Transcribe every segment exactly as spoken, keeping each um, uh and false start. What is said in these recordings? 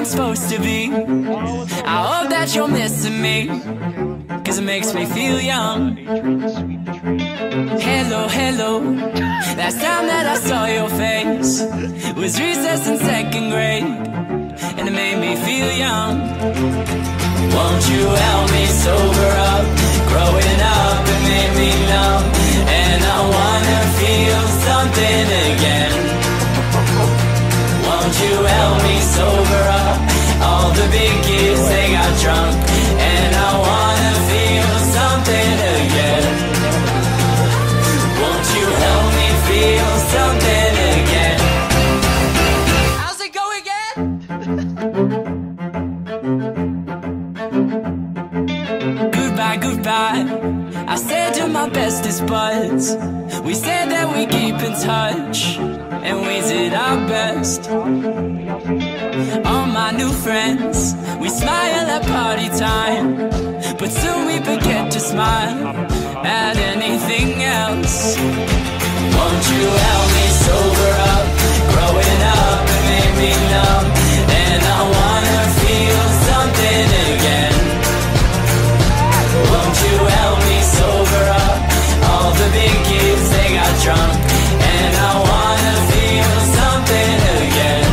supposed to be. I hope that you're missing me, cause it makes me feel young. Hello, hello. Last time that I saw your face was recess in second grade, and it made me feel young. Won't you help me sober up? Growing up, it made me numb, and I wanna feel something again. Won't you help me sober up? All the big kids, they got drunk, and I wanna feel something again. Won't you help me feel something again? How's it go again? Goodbye, goodbye, I said to my bestest buds. We said that we keep in touch, and we did our best. All my new friends, we smile at party time, but soon we forget to smile at anything else. Won't you help me sober up? Growing up, it made me numb, and I wanna feel something again. Won't you help me sober up? All the big kids, they got drunk, and I wanna feel something again.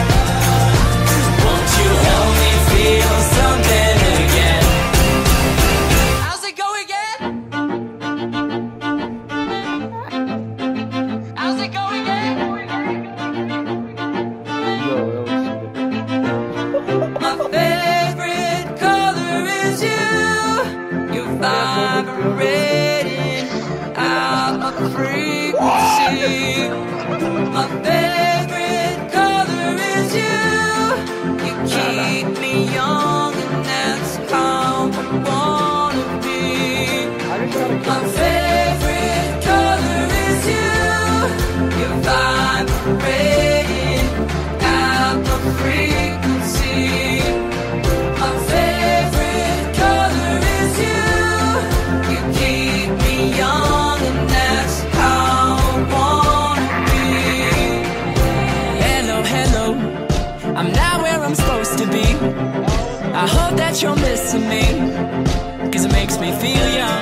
Won't you help me feel something again? How's it go again? How's it go again? My favorite color is you. You're vibrating out of frequency. My favorite color is you. You keep me young, and that's how I wanna be. My favorite color is you. You're vibrating out of frequency. My favorite color is you. You keep me young, and that's how I wanna be. Hello, hello, I'm not where I'm supposed to be. I hope that you're missing me, cause it makes me feel young.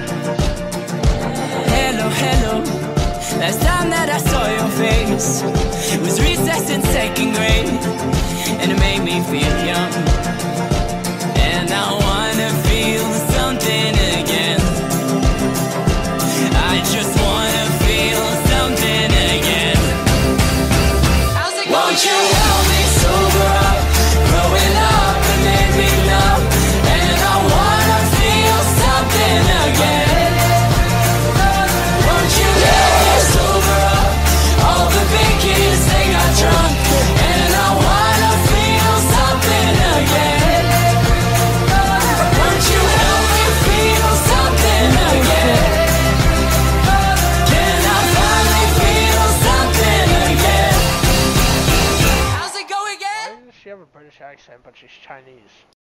Hello, hello. Last time that I saw your face was recess in second grade, and it made me feel young. And I wanna feel something again. I just wanna feel something again. How's it going? Won't you help me sober up? Growing up, it made me numb, and I wanna feel something again. Won't you help me sober up? All the big kids, they got drunk, and I wanna feel something again. Won't you help me feel something again? Can I finally feel something again? How's it go again? Why does she have a British accent but she's Chinese?